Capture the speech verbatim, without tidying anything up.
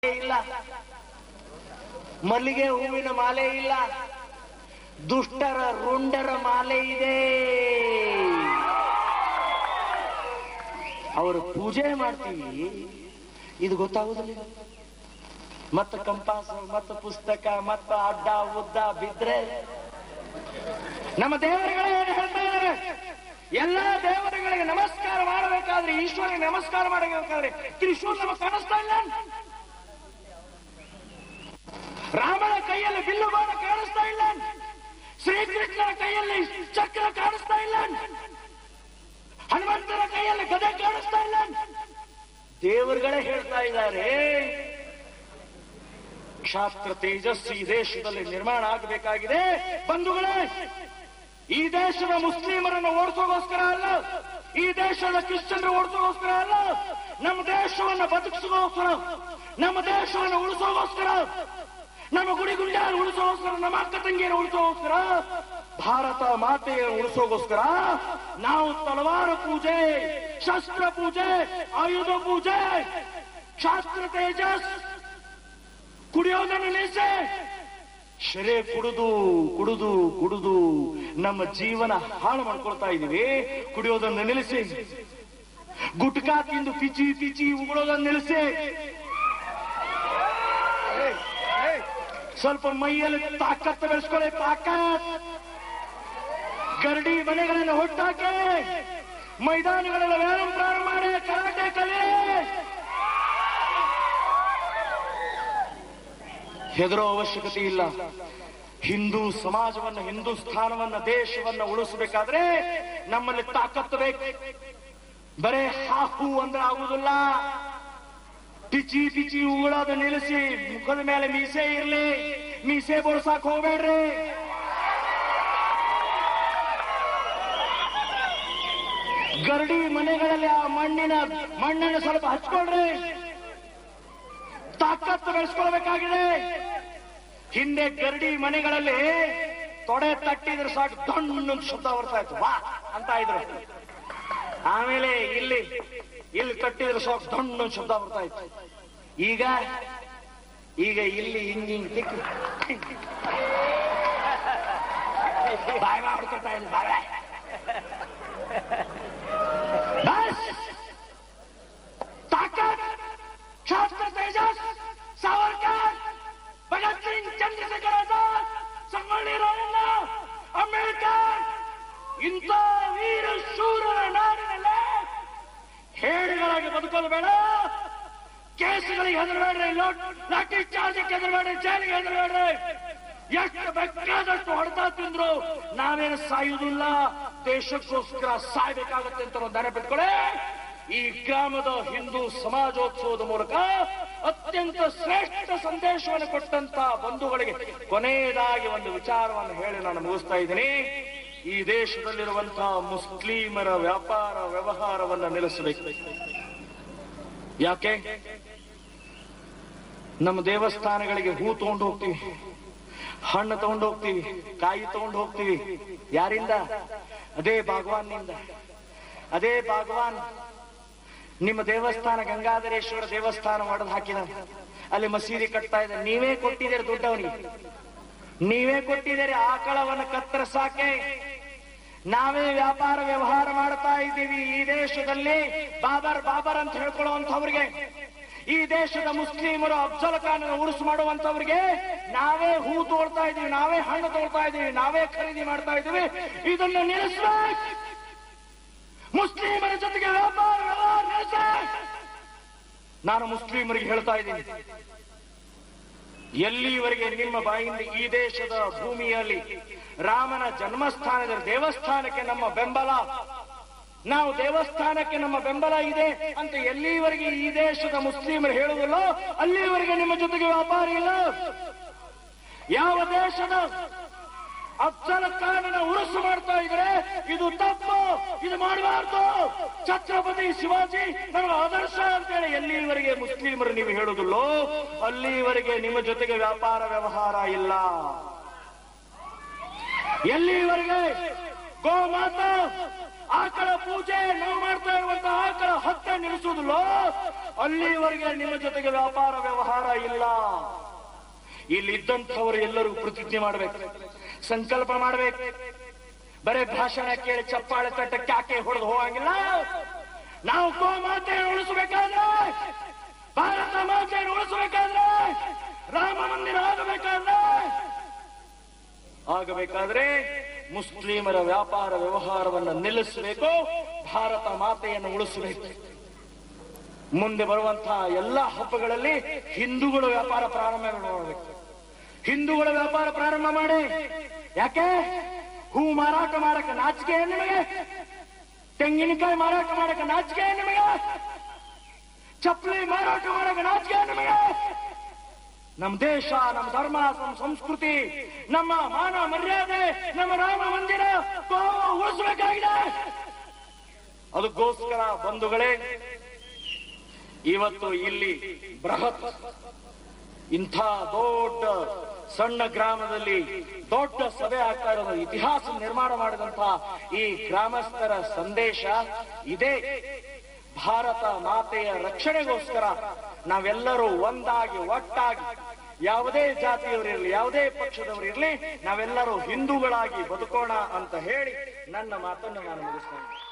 ಇಲ್ಲ, ಮಲ್ಲಿಗೆ ಹೂವಿನ ಮಾಲೆ ಇಲ್ಲ, ದುಷ್ಟರ ರುಂಡರ ಮಾಲೆ ಇದೆ. ಅವರು ಪೂಜೆ ಮಾಡ್ತೀವಿ, ಇದು ಗೊತ್ತಾಗುದಿಲ್ಲ. ಮತ್ತ ಕಂಪಾಸ್, ಮತ್ತ ಪುಸ್ತಕ, ಮತ್ತ ಅಡ್ಡ ಉದ್ದ ಬಿದ್ರೆ ನಮ್ಮ ದೇವರುಗಳೇ ಏನು ಹೇಳ್ತಾ ಇದ್ದಾರೆ? ಎಲ್ಲಾ ದೇವರುಗಳಿಗೆ ನಮಸ್ಕಾರ ಮಾಡಬೇಕಾದ್ರೆ, ಈಶ್ವರನಿಗೆ ನಮಸ್ಕಾರ ಮಾಡಬೇಕಾದ್ರೆ ತ್ರಿಶೂಲ ನಮಗೆ ಕಾಣಿಸ್ತಾ ಇಲ್ಲ. ರಾಮನ ಕೈಯಲ್ಲಿ ಬಿಲ್ಲು ಬಾಣ ಕಾಣಿಸ್ತಾ ಇಲ್ಲ, ಶ್ರೀಕೃಷ್ಣನ ಕೈಯಲ್ಲಿ ಚಕ್ರ ಕಾಣಿಸ್ತಾ ಇಲ್ಲ, ಹನುಮಂತನ ಕೈಯಲ್ಲಿ ಗದೆ ಕಾಣಿಸ್ತಾ ಇಲ್ಲ. ದೇವರುಗಳೇ ಹೇಳ್ತಾ ಇದ್ದಾರೆ, ಕ್ಷಾತ್ರ ತೇಜಸ್ಸು ಈ ದೇಶದಲ್ಲಿ ನಿರ್ಮಾಣ ಆಗಬೇಕಾಗಿದೆ. ಬಂಧುಗಳೇ, ಈ ದೇಶದ ಮುಸ್ಲಿಮರನ್ನು ಓಡಿಸೋಗೋಸ್ಕರ ಅಲ್ಲ, ಈ ದೇಶದ ಕ್ರಿಶ್ಚಿಯನ್ರು ಓಡಿಸೋಗೋಸ್ಕರ ಅಲ್ಲ, ನಮ್ಮ ದೇಶವನ್ನು ಬದುಕಿಸೋಗೋಸ್ಕರ, ನಮ್ಮ ದೇಶವನ್ನು ಉಳಿಸೋಗೋಸ್ಕರ, ನಮ್ಮ ಗುಡಿ ಗುಂಡಾರು ಉಳಿಸೋಗೋಸ್ಕರ, ನಮ್ಮ ಅಕ್ಕ ತಂಗಿಯನ್ನು ಉಳಿಸೋಗೋಸ್ಕರ, ಭಾರತ ಮಾತೆಯನ್ನು ಉಳಿಸೋಗೋಸ್ಕರ ನಾವು ತಲವಾರು ಪೂಜೆ, ಶಸ್ತ್ರ ಪೂಜೆ, ಆಯುಧ ಪೂಜೆ, ಶಾಸ್ತ್ರ ತೇಜಸ್ ಕುಡಿಯೋದನ್ನು ನಿಲ್ಲಿಸಿ, ಶರೇ ಕುಡಿದು ಕುಡಿದು ಕುಡಿದು ನಮ್ಮ ಜೀವನ ಹಾಳು ಮಾಡ್ಕೊಳ್ತಾ ಇದೀವಿ. ಕುಡಿಯೋದನ್ನು ನಿಲ್ಲಿಸಿ, ಗುಟ್ಕಾ ತಿಂದು ಪಿಚಿ ಪಿಚಿ ಉಗುಳೋದನ್ನು ನಿಲ್ಲಿಸಿ, ಸ್ವಲ್ಪ ಮೈಯಲ್ಲಿ ತಾಕತ್ತು ಬೆಳೆಸ್ಕೊಳ್ಳಿ. ತಾಕತ್ ಗರಡಿ ಮನೆಗಳನ್ನು ಹುಟ್ಟಾಕಿ, ಮೈದಾನಗಳಲ್ಲಿ ವ್ಯಾಯಾಮ ಪ್ರಾರಂಭ ಮಾಡಿ, ಕರಾಟೆ ಕಲಿ. ಹೆದರೋ ಅವಶ್ಯಕತೆ ಇಲ್ಲ. ಹಿಂದೂ ಸಮಾಜವನ್ನು, ಹಿಂದೂಸ್ಥಾನವನ್ನ, ದೇಶವನ್ನ ಉಳಿಸಬೇಕಾದ್ರೆ ನಮ್ಮಲ್ಲಿ ತಾಕತ್ತು ಬೇಕು. ಬರೇ ಹಾಕು ಅಂದ್ರೆ ಆಗುವುದಿಲ್ಲ. ಪಿಚಿ ಪಿಚಿ ಉಗುಳೋದು ನಿಲ್ಲಿಸಿ, ಮುಖದ ಮೇಲೆ ಮೀಸೆ ಇರ್ಲಿ, ಮೀಸೆ ಬೋಳ್ಸಾಕ್ ಹೋಗ್ಬೇಡ್ರಿ. ಗರಡಿ ಮನೆಗಳಲ್ಲಿ ಆ ಮಣ್ಣಿನ ಮಣ್ಣನ್ನು ಸ್ವಲ್ಪ ಹಚ್ಕೊಳ್ರಿ. ತಾಕತ್ತು ಬೆಳೆಸ್ಕೊಳ್ಬೇಕಾಗಿದೆ. ಹಿಂದೆ ಗರಡಿ ಮನೆಗಳಲ್ಲಿ ತೊಡೆ ತಟ್ಟಿದ್ರೆ ಸಾಕು, ದೊಣ್ಣು ಶಬ್ದ ಬರ್ತಾ ಇತ್ತು, ವಾ ಅಂತ ಇದ್ರು. ಆಮೇಲೆ ಇಲ್ಲಿ ಇಲ್ಲಿ ತಟ್ಟಿದ್ರೆ ಸಾಕು, ದೊಣ್ಣು ಶಬ್ದ ಬರ್ತಾ ಇತ್ತು. ಈಗ ಈಗ ಇಲ್ಲಿ ಹಿಂಗಿಂಗ್ ತಿಕ್ ಬಾಯ್ ಮಾಡ್ಕೊತಾ ಇಲ್ಲ. ಬಾಯ್ ತಾಕತ್, ಶಾಸ್ತ್ರ ತೇಜಸ್, ಸಾವರ್ಕರ್, ಭಗತ್ ಸಿಂಗ್, ಚಂದ್ರಶೇಖರ್ ಆಜಾದ್, ಸಂಗೊಳ್ಳಿ ರಾಯಣ್ಣ, ಅಂಬೇಡ್ಕರ್, ಇಂಥ ವೀರ ಶೂರರ ನಾಡಿನಲ್ಲಿ ಹೇಡಿಗಳಾಗಿ ಬದುಕೋದು ಬೇಡ. ಕೇಸುಗಳಿಗೆ ಹೆದರಬೇಡ್ರಿ, ಲಾಠಿ ಚಾರ್ಜಕ್ಕೆ ಹೆದರಬೇಡ್ರಿ, ಜೈಲಿಗೆ ಹೆದರಬೇಡ್ರಿ. ಎಷ್ಟು ಬೇಕಾದಷ್ಟು ಹೊಡೆತ ತಿಂದ್ರು ನಾವೇನು ಸಾಯುವುದಿಲ್ಲ, ದೇಶಕ್ಕೋಸ್ಕರ ಸಾಯ್ಬೇಕಾಗತ್ತೆ ಅಂತ ನೆನಪಿಟ್ಕೊಳ್ಳಿ. ಈ ಗ್ರಾಮದ ಹಿಂದೂ ಸಮಾಜೋತ್ಸವದ ಮೂಲಕ ಅತ್ಯಂತ ಶ್ರೇಷ್ಠ ಸಂದೇಶವನ್ನು ಕೊಟ್ಟಂತ ಬಂಧುಗಳಿಗೆ ಕೊನೆಯದಾಗಿ ಒಂದು ವಿಚಾರವನ್ನು ಹೇಳಿ ನಾನು ಮುಗಿಸ್ತಾ ಇದ್ದೀನಿ. ಈ ದೇಶದಲ್ಲಿರುವಂತಹ ಮುಸ್ಲಿಮರ ವ್ಯಾಪಾರ ವ್ಯವಹಾರವನ್ನು ನಿಲ್ಲಿಸಬೇಕು. ಯಾಕೆ? ನಮ್ಮ ದೇವಸ್ಥಾನಗಳಿಗೆ ಹೂ ತಗೊಂಡು ಹೋಗ್ತೀವಿ, ಹಣ್ಣು ತಗೊಂಡು ಹೋಗ್ತೀವಿ, ಕಾಯಿ ತಗೊಂಡು ಹೋಗ್ತೀವಿ. ಯಾರಿಂದ? ಅದೇ ಭಗವಾನ್ನಿಂದ. ಅದೇ ಭಗವಾನ್ ನಿಮ್ಮ ದೇವಸ್ಥಾನ ಗಂಗಾಧರೇಶ್ವರ ದೇವಸ್ಥಾನ ಒಡೆದು ಹಾಕಿದ, ಅಲ್ಲಿ ಮಸೀದಿ ಕಟ್ತಾ ಇದೆ. ನೀವೇ ಕೊಟ್ಟಿದ್ದೀರಿ ದುಡ್ಡವನಿಗೆ, ನೀವೇ ಕೊಟ್ಟಿದ್ದೀರಿ ಆಕಳವನ್ನು ಕತ್ತರಿಸಾಕೆ. ನಾವೇ ವ್ಯಾಪಾರ ವ್ಯವಹಾರ ಮಾಡ್ತಾ ಇದ್ದೀವಿ ಈ ದೇಶದಲ್ಲಿ. ಬಾಬರ್ ಬಾಬರ್ ಅಂತ ಹೇಳ್ಕೊಳ್ಳುವಂತವ್ರಿಗೆ, ಈ ದೇಶದ ಮುಸ್ಲಿಮರು ಅಫ್ಜಲ್ ಖಾನ್ ಉರುಸು ಮಾಡುವಂತವ್ರಿಗೆ ನಾವೇ ಹೂ ತೋಡ್ತಾ ಇದೀವಿ, ನಾವೇ ಹಣ್ಣು ತೋಡ್ತಾ ಇದೀವಿ, ನಾವೇ ಖರೀದಿ ಮಾಡ್ತಾ ಇದೀವಿ. ಇದನ್ನು ನಿಲ್ಲಿಸಬೇಕು. ಮುಸ್ಲಿಮರ ಜೊತೆಗೆ ವ್ಯಾಪಾರ ವ್ಯವಹಾರ ನಿಲ್ಲಿಸಬೇಕು. ನಾನು ಮುಸ್ಲಿಮರಿಗೆ ಹೇಳ್ತಾ ಇದ್ದೀನಿ, ಎಲ್ಲಿವರೆಗೆ ನಿಮ್ಮ ಬಾಯಿಂದ ಈ ದೇಶದ ಭೂಮಿಯಲ್ಲಿ ರಾಮನ ಜನ್ಮಸ್ಥಾನದ ದೇವಸ್ಥಾನಕ್ಕೆ ನಮ್ಮ ಬೆಂಬಲ, ನಾವು ದೇವಸ್ಥಾನಕ್ಕೆ ನಮ್ಮ ಬೆಂಬಲ ಇದೆ ಅಂತ ಎಲ್ಲಿವರೆಗೆ ಈ ದೇಶದ ಮುಸ್ಲಿಮರು ಹೇಳುವುದಿಲ್ಲ, ಅಲ್ಲಿವರೆಗೆ ನಿಮ್ಮ ಜೊತೆಗೆ ವ್ಯಾಪಾರ ಇಲ್ಲ. ಯಾವ ದೇಶದ ಅಫ್ಜಲ್ ಖಾನನ ಉರುಸು ಮಾಡ್ತಾ ಇದ್ರೆ ಇದು ತಪ್ಪು, ಇದು ಮಾಡಬಾರ್ದು, ಛತ್ರಪತಿ ಶಿವಾಜಿ ನಮ್ಮ ಆದರ್ಶ ಅಂತೇಳಿ ಎಲ್ಲಿವರೆಗೆ ಮುಸ್ಲಿಮರು ನೀವು ಹೇಳುವುದಿಲ್ಲೋ ಅಲ್ಲಿವರೆಗೆ ನಿಮ್ಮ ಜೊತೆಗೆ ವ್ಯಾಪಾರ ವ್ಯವಹಾರ ಇಲ್ಲ. ಎಲ್ಲಿವರೆಗೆ ಗೋಮಾತಾ ಆಕಳ ಪೂಜೆ ನಾವು ಮಾಡ್ತಾ ಇರುವಂತಹ ಆಕಳ ಹತ್ಯೆ ನಿಲ್ಲಿಸುವುದಿಲ್ಲ, ಅಲ್ಲಿವರೆಗೆ ನಿಮ್ಮ ಜೊತೆಗೆ ವ್ಯಾಪಾರ ವ್ಯವಹಾರ ಇಲ್ಲ. ಇಲ್ಲಿದ್ದಂಥವರು ಎಲ್ಲರೂ ಪ್ರತಿಜ್ಞೆ ಮಾಡಬೇಕು, ಸಂಕಲ್ಪ ಮಾಡಬೇಕು. ಬರೇ ಭಾಷಣ ಕೇಳಿ ಚಪ್ಪಾಳೆ ತಟ್ಟ ಕ್ಯಾಕೆ ಹೊಡೆದು ಹೋಗಂಗಿಲ್ಲ. ನಾವು ಗೋಮಾತೆಯನ್ನು ಉಳಿಸಬೇಕಾದ್ರೆ, ಭಾರತ ಮಾತೆಯನ್ನು ಉಳಿಸಬೇಕಾದ್ರೆ, ರಾಮ ಮಂದಿರ ಆಗಬೇಕಾದ್ರೆ ಆಗಬೇಕಾದ್ರೆ ಮುಸ್ಲಿಮರ ವ್ಯಾಪಾರ ವ್ಯವಹಾರವನ್ನು ನಿಲ್ಲಿಸಬೇಕು, ಭಾರತ ಮಾತೆಯನ್ನು ಉಳಿಸಬೇಕು. ಮುಂದೆ ಬರುವಂತಹ ಎಲ್ಲಾ ಹಬ್ಬಗಳಲ್ಲಿ ಹಿಂದೂಗಳು ವ್ಯಾಪಾರ ಪ್ರಾರಂಭ ಮಾಡಬೇಕು. ಹಿಂದೂಗಳ ವ್ಯಾಪಾರ ಪ್ರಾರಂಭ ಮಾಡಿ. ಯಾಕೆ? ಹೂ ಮಾರಾಟ ಮಾಡಕ್ಕೆ ನಾಚಿಕೆ ನಿಮಗೆ? ತೆಂಗಿನಕಾಯಿ ಮಾರಾಟ ಮಾಡಕ್ಕೆ ನಾಚಿಕೆ ನಿಮಗೆ? ಚಪ್ಪಲಿ ಮಾರಾಟ ಮಾಡಕ್ಕೆ ನಾಚಿಕೆ ನಿಮಗೆ? ನಮ್ಮ ದೇಶ, ನಮ್ಮ ಧರ್ಮ, ನಮ್ಮ ಸಂಸ್ಕೃತಿ, ನಮ್ಮ ಮಾನ ಮರ್ಯಾದೆ, ನಮ್ಮ ರಾಮ ಮಂದಿರ ಉಳಿಸಬೇಕಾಗಿದೆ. ಅದಕ್ಕೋಸ್ಕರ ಬಂಧುಗಳೇ, ಇವತ್ತು ಇಲ್ಲಿ ಬೃಹತ್ ಇಂಥ ದೊಡ್ಡ ಸಣ್ಣ ಗ್ರಾಮದಲ್ಲಿ ದೊಡ್ಡ ಸಭೆ ಆಗ್ತಾ ಇರೋದು, ಇತಿಹಾಸ ನಿರ್ಮಾಣ ಮಾಡಿದಂತಹ ಈ ಗ್ರಾಮಸ್ಥರ ಸಂದೇಶ ಇದೇ. ಭಾರತ ಮಾತೆಯ ರಕ್ಷಣೆಗೋಸ್ಕರ ನಾವೆಲ್ಲರೂ ಒಂದಾಗಿ ಒಟ್ಟಾಗಿ, ಯಾವುದೇ ಜಾತಿಯವರಿರಲಿ, ಯಾವುದೇ ಪಕ್ಷದವರಿರಲಿ, ನಾವೆಲ್ಲರೂ ಹಿಂದೂಗಳಾಗಿ ಬದುಕೋಣ ಅಂತ ಹೇಳಿ ನನ್ನ ಮಾತನ್ನು ನಾನು ಮುಗಿಸ್ತೇನೆ.